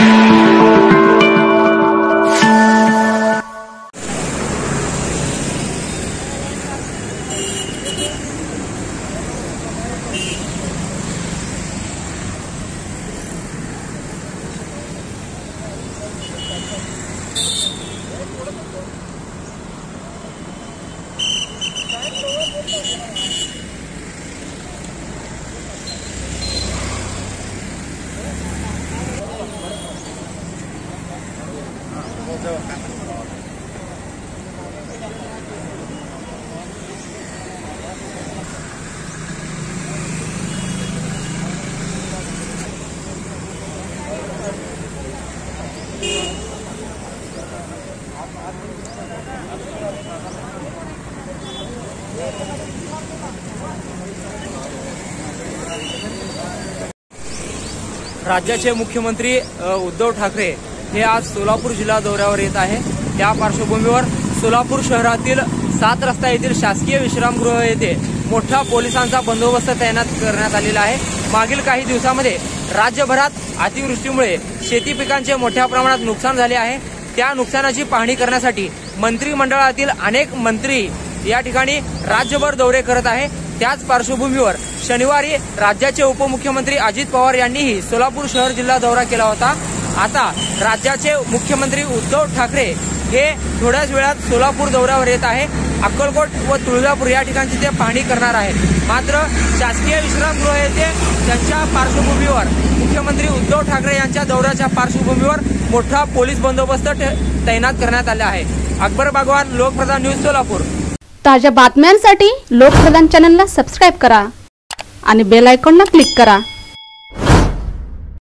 राज्याचे मुख्यमंत्री उद्धव ठाकरे हे आज सोलापूर जिल्हा दौऱ्यावर येत आहे। त्या पार्श्वभूमीवर सोलापूर शहरातील 7 रस्ता येथील शासकीय विश्रामगृह येथे मोठा पोलिसांचा बंदोबस्त तैनात करण्यात आलेला आहे। मागील काही दिवसांमध्ये राज्यभरात अतिवृष्टीमुळे शेती पिकांचे मोठ्या प्रमाणात नुकसान झाले आहे। त्या नुकसानाची पाहणी करण्यासाठी मंत्रिमंडळातील अनेक मंत्री या ठिकाणी राज्यभर दौरे करत आहे। त्याच पार्श्वभूमीवर शनिवारी राज्याचे उपमुख्यमंत्री अजित पवार यांनीही सोलापूर शहर जिल्हा दौरा केला होता। आता राज्याचे मुख्यमंत्री उद्धव ठाकरे हे थोड्याच वेळात सोलापूर दौऱ्यावर येत आहे। अक्कलकोट व तुळजापूर या ठिकाणी ते पाहणी करणार आहेत। मात्र शासकीय विश्रामगृह येथे त्यांच्या पार्श्वभूमीवर मुख्यमंत्री उद्धव ठाकरे यांच्या दौऱ्याच्या पार्श्वभूमीवर मोठा पोलीस बंदोबस्त तैनात करण्यात आला आहे। अकबर बागवान, लोकप्रधान न्यूज, सोलापूर। ताज्या बातम्यांसाठी लोकप्रधान चॅनलला सबस्क्राइब करा आणि बेल आयकॉनला क्लिक करा।